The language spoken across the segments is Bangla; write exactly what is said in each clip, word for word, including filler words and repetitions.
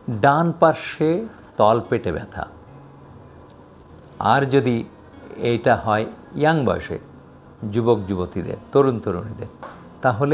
ডান পার্শ্বে তলপেটে ব্যথা, আর যদি এইটা হয় ইয়াং বয়সে যুবক যুবতীদের, তরুণ তরুণীদের, তাহলে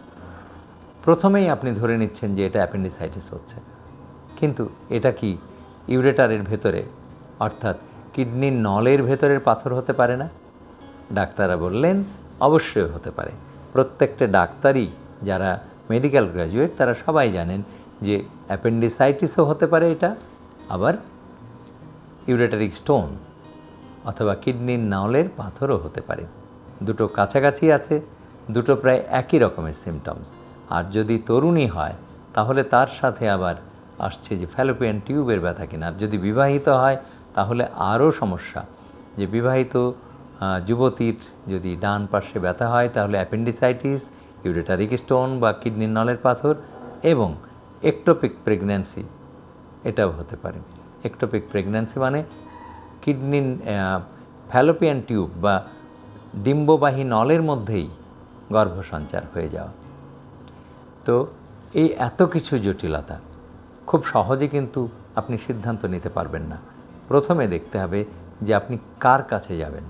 প্রথমেই আপনি ধরে নিচ্ছেন যে এটা অ্যাপেন্ডিসাইটিস হচ্ছে। কিন্তু এটা কি ইউরেটারের ভেতরে অর্থাৎ কিডনির নলের ভেতরের পাথর হতে পারে না? ডাক্তাররা বললেন অবশ্যই হতে পারে। প্রত্যেকটা ডাক্তারই যারা মেডিকেল গ্র্যাজুয়েট তারা সবাই জানেন যে অ্যাপেন্ডিসাইটিসও হতে পারে এটা, আবার ইউরেটারিক স্টোন অথবা কিডনির নলের পাথরও হতে পারে। দুটো কাছাকাছি আছে, দুটো প্রায় একই রকমের সিমটমস। আর যদি তরুণী হয় তাহলে তার সাথে আবার আসছে যে ফ্যালোপিয়ান টিউবের ব্যথা কিনা। আর যদি বিবাহিত হয় তাহলে আরও সমস্যা, যে বিবাহিত যুবতীর যদি ডান পার্শ্বে ব্যথা হয় তাহলে অ্যাপেন্ডিসাইটিস, ইউরেটারিক স্টোন বা কিডনির নলের পাথর এবং একটোপিক প্রেগন্যান্সি এটাও হতে পারে। একটোপিক প্রেগন্যান্সি মানে কিডনির ফ্যালোপিয়ান টিউব বা ডিম্ববাহী নলের মধ্যেই গর্ভসঞ্চার হয়ে যাওয়া। তো এই এত কিছু জটিলতা খুব সহজে কিন্তু আপনি সিদ্ধান্ত নিতে পারবেন না। প্রথমে দেখতে হবে যে আপনি কার কাছে যাবেন।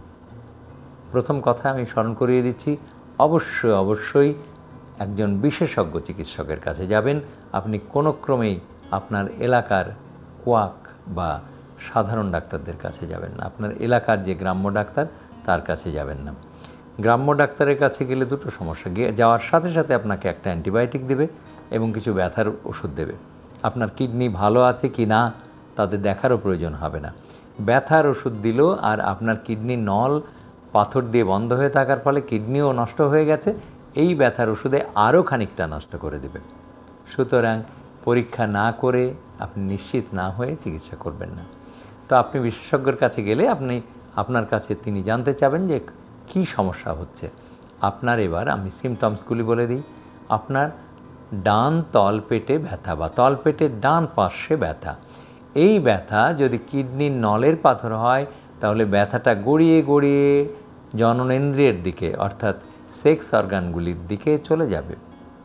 প্রথম কথা আমি স্মরণ করিয়ে দিচ্ছি, অবশ্যই অবশ্যই একজন বিশেষজ্ঞ চিকিৎসকের কাছে যাবেন। আপনি কোনো ক্রমেই আপনার এলাকার কোয়াক বা সাধারণ ডাক্তারদের কাছে যাবেন না, আপনার এলাকার যে গ্রাম্য ডাক্তার তার কাছে যাবেন না। গ্রাম্য ডাক্তারের কাছে গেলে দুটো সমস্যা, গিয়ে যাওয়ার সাথে সাথে আপনাকে একটা অ্যান্টিবায়োটিক দেবে এবং কিছু ব্যথার ওষুধ দেবে। আপনার কিডনি ভালো আছে কি না তাদের দেখারও প্রয়োজন হবে না। ব্যথার ওষুধ দিল আর আপনার কিডনি নল পাথর দিয়ে বন্ধ হয়ে থাকার ফলে কিডনিও নষ্ট হয়ে গেছে, এই ব্যথার ওষুধে আরও খানিকটা নষ্ট করে দেবে। সুতরাং পরীক্ষা না করে আপনি নিশ্চিত না হয়ে চিকিৎসা করবেন না। তো আপনি বিশেষজ্ঞের কাছে গেলে আপনি আপনার কাছে তিনি জানতে চাবেন যে কি সমস্যা হচ্ছে আপনার। এবার আমি সিমটমসগুলি বলে দিই। আপনার ডান তলপেটে ব্যথা বা তলপেটের ডান পার্শ্বে ব্যথা, এই ব্যথা যদি কিডনির নলের পাথর হয় তাহলে ব্যথাটা গড়িয়ে গড়িয়ে জননেন্দ্রিয়ের দিকে অর্থাৎ সেক্স অর্গানগুলির দিকে চলে যাবে,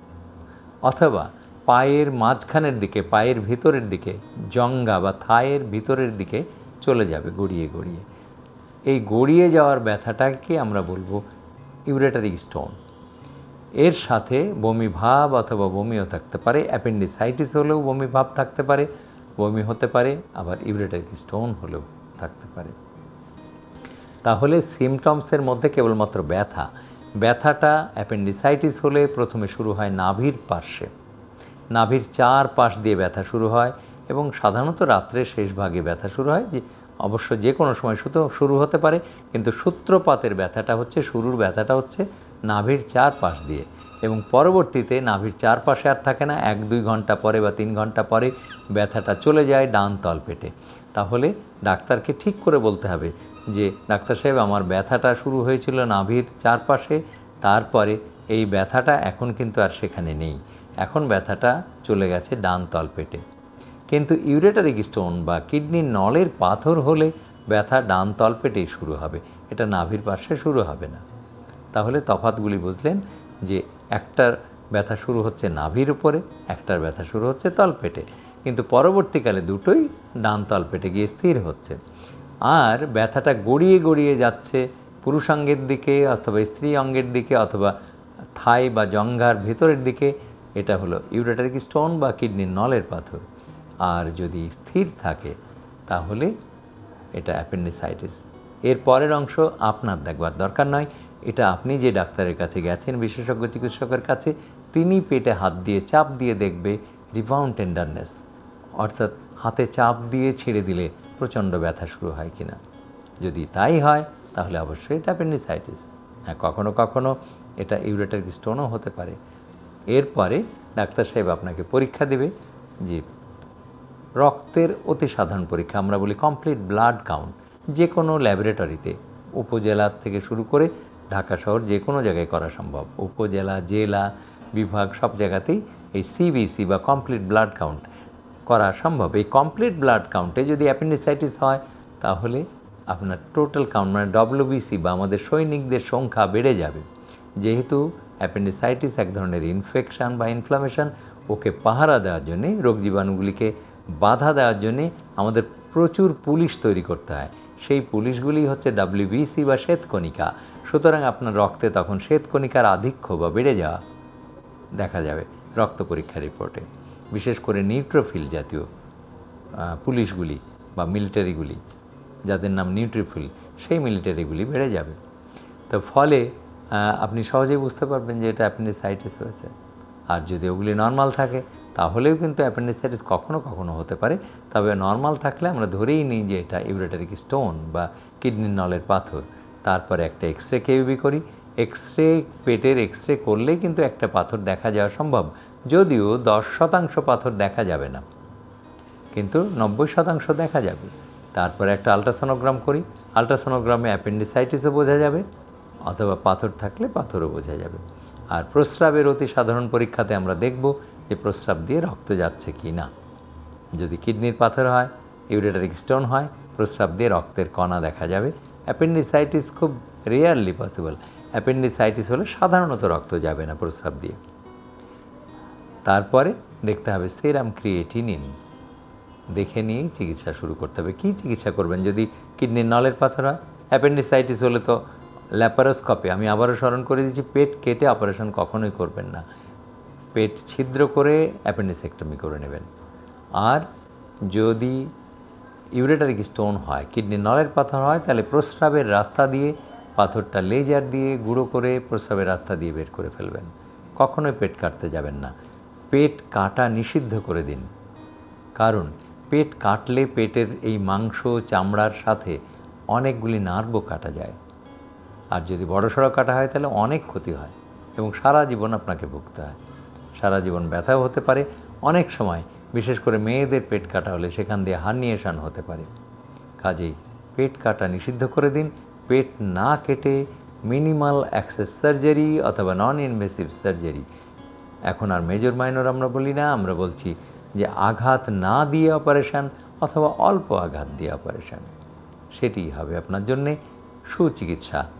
অথবা পায়ের মাঝখানের দিকে, পায়ের ভিতরের দিকে, জঙ্ঘা বা থায়ের ভিতরের দিকে চলে যাবে গড়িয়ে গড়িয়ে। এই গড়িয়ে যাওয়ার ব্যথাটাকে আমরা বলবো ইউরেটারিক স্টোন। এর সাথে বমি ভাব অথবা বমিও থাকতে পারে। অ্যাপেন্ডিসাইটিস হলেও বমি ভাব থাকতে পারে, বমি হতে পারে, আবার ইউরেটারিক স্টোন হলেও থাকতে পারে। তাহলে সিমটমসের মধ্যে কেবলমাত্র ব্যথা। ব্যথাটা অ্যাপেন্ডিসাইটিস হলে প্রথমে শুরু হয় নাভির পার্শ্বে, নাভির চার পাশ দিয়ে ব্যথা শুরু হয় এবং সাধারণত রাত্রের শেষ ভাগে ব্যথা শুরু হয়। যে অবশ্য যে কোনো সময় শুধু শুরু হতে পারে, কিন্তু সূত্রপাতের ব্যথাটা হচ্ছে, শুরুর ব্যথাটা হচ্ছে নাভির চার পাশ দিয়ে এবং পরবর্তীতে নাভির চার পাশে আর থাকে না, এক দুই ঘন্টা পরে বা তিন ঘন্টা পরে ব্যথাটা চলে যায় ডান তলপেটে। তাহলে ডাক্তারকে ঠিক করে বলতে হবে যে ডাক্তার সাহেব আমার ব্যথাটা শুরু হয়েছিল নাভির চারপাশে, তারপরে এই ব্যথাটা এখন কিন্তু আর সেখানে নেই, এখন ব্যথাটা চলে গেছে ডান তলপেটে। কিন্তু ইউরেটারিক স্টোন বা কিডনির নলের পাথর হলে ব্যথা ডান তলপেটেই শুরু হবে, এটা নাভির পাশে শুরু হবে না। তাহলে তফাৎগুলি বুঝলেন যে একটার ব্যথা শুরু হচ্ছে নাভির উপরে, একটার ব্যথা শুরু হচ্ছে তলপেটে, কিন্তু পরবর্তীকালে দুটোই ডান তলপেটে গিয়ে স্থির হচ্ছে। আর ব্যথাটা গড়িয়ে গড়িয়ে যাচ্ছে পুরুষাঙ্গের দিকে অথবা স্ত্রী অঙ্গের দিকে অথবা থাই বা জঙ্ঘার ভেতরের দিকে, এটা হলো ইউরেটারিক স্টোন বা কিডনির নলের পাথর। আর যদি স্থির থাকে তাহলে এটা অ্যাপেন্ডিসাইটিস। এর পরের অংশ আপনার দেখবার দরকার নয়, এটা আপনি যে ডাক্তারের কাছে গেছেন বিশেষজ্ঞ চিকিৎসকের কাছে, তিনি পেটে হাত দিয়ে চাপ দিয়ে দেখবে রিবাউন্ড টেন্ডারনেস, অর্থাৎ হাতে চাপ দিয়ে ছেড়ে দিলে প্রচণ্ড ব্যথা শুরু হয় কিনা। যদি তাই হয় তাহলে অবশ্যই এটা অ্যাপেন্ডিসাইটিস। হ্যাঁ, কখনো কখনো এটা ইউরেটারিক স্টোনও হতে পারে। এরপরে ডাক্তার সাহেব আপনাকে পরীক্ষা দেবে, যে রক্তের অতি সাধারণ পরীক্ষা আমরা বলি কমপ্লিট ব্লাড কাউন্ট, যে কোনো ল্যাবরেটরিতে, উপজেলা থেকে শুরু করে ঢাকা শহর যে কোনো জায়গায় করা সম্ভব, উপজেলা, জেলা, বিভাগ সব জায়গাতেই এই সিবিসি বা কমপ্লিট ব্লাড কাউন্ট করা সম্ভব। এই কমপ্লিট ব্লাড কাউন্টে যদি অ্যাপেন্ডিসাইটিস হয় তাহলে আপনার টোটাল কাউন্ট মানে ডব্লিউবিসি বা আমাদের সৈনিকদের সংখ্যা বেড়ে যাবে। যেহেতু অ্যাপেন্ডিসাইটিস এক ধরনের ইনফেকশান বা ইনফ্লামেশন, ওকে পাহারা দেওয়ার জন্যে রোগ জীবাণুগুলিকে বাধা দেওয়ার জন্যে আমাদের প্রচুর পুলিশ তৈরি করতে হয়। সেই পুলিশগুলি হচ্ছে ডাব্লিউবিসি বা শ্বেতকণিকা। সুতরাং আপনার রক্তে তখন শ্বেতকণিকার আধিক্য বা বেড়ে যাওয়া দেখা যাবে রক্ত পরীক্ষা রিপোর্টে। বিশেষ করে নিউট্রোফিল জাতীয় পুলিশগুলি বা মিলিটারিগুলি, যাদের নাম নিউট্রোফিল, সেই মিলিটারিগুলি বেড়ে যাবে। তো ফলে আপনি সহজেই বুঝতে পারবেন যে এটা অ্যাপেন্ডিসাইটিস হয়েছে। আর যদি ওগুলি নর্মাল থাকে তাহলেও কিন্তু অ্যাপেন্ডিসাইটিস কখনো কখনো হতে পারে। তবে নর্মাল থাকলে আমরা ধরেই নিই যে এটা ইউরেটারিক স্টোন বা কিডনির নলের পাথর। তারপরে একটা এক্স রে কেউবি করি। এক্স রে পেটের এক্স রে করলেই কিন্তু একটা পাথর দেখা যাওয়া সম্ভব, যদিও দশ শতাংশ পাথর দেখা যাবে না, কিন্তু নব্বই শতাংশ দেখা যাবে। তারপরে একটা আলট্রাসোনোগ্রাম করি। আলট্রাসোনোগ্রামে অ্যাপেন্ডিসাইটিসও বোঝা যাবে, অথবা পাথর থাকলে পাথরও বোঝা যাবে। আর প্রস্রাবের অতি সাধারণ পরীক্ষাতে আমরা দেখব যে প্রস্রাব দিয়ে রক্ত যাচ্ছে কি না। যদি কিডনির পাথর হয়, ইউরেটারিক স্টোন হয়, প্রস্রাব দিয়ে রক্তের কণা দেখা যাবে। অ্যাপেন্ডিসাইটিস খুব রেয়ারলি পসিবল। অ্যাপেন্ডিসাইটিস হলে সাধারণত রক্ত যাবে না প্রস্রাব দিয়ে। তারপরে দেখতে হবে সেরাম ক্রিয়েটিনিন, দেখে নিয়েই চিকিৎসা শুরু করতে হবে। কী চিকিৎসা করবেন? যদি কিডনির নলের পাথর হয়, অ্যাপেন্ডিসাইটিস হলে তো ল্যাপারোস্কোপি, আমি আবারও স্মরণ করে দিচ্ছি, পেট কেটে অপারেশন কখনোই করবেন না। পেট ছিদ্র করে অ্যাপেন্ডিসেক্টমি করে নেবেন। আর যদি ইউরেটারিক স্টোন হয়, কিডনির নলের পাথর হয়, তাহলে প্রস্রাবের রাস্তা দিয়ে পাথরটা লেজার দিয়ে গুঁড়ো করে প্রস্রাবের রাস্তা দিয়ে বের করে ফেলবেন। কখনোই পেট কাটতে যাবেন না। পেট কাটা নিষিদ্ধ করে দিন, কারণ পেট কাটলে পেটের এই মাংস চামড়ার সাথে অনেকগুলি নার্ভও কাটা যায়। আর যদি বড়সড় কাটা হয় তাহলে অনেক ক্ষতি হয় এবং সারা জীবন আপনাকে ভুগতে হয়। সারা জীবন ব্যথাও হতে পারে। অনেক সময় বিশেষ করে মেয়েদের পেট কাটা হলে সেখান দিয়ে হার্নিয়েশন হতে পারে। কাজেই পেট কাটা নিষিদ্ধ করে দিন। পেট না কেটে মিনিমাল অ্যাক্সেস সার্জারি অথবা নন ইনভেসিভ সার্জারি, এখন আর মেজর মাইনর আমরা বলি না, আমরা বলছি যে আঘাত না দিয়ে অপারেশান অথবা অল্প আঘাত দিয়ে অপারেশান, সেটিই হবে আপনার জন্যে সুচিকিৎসা।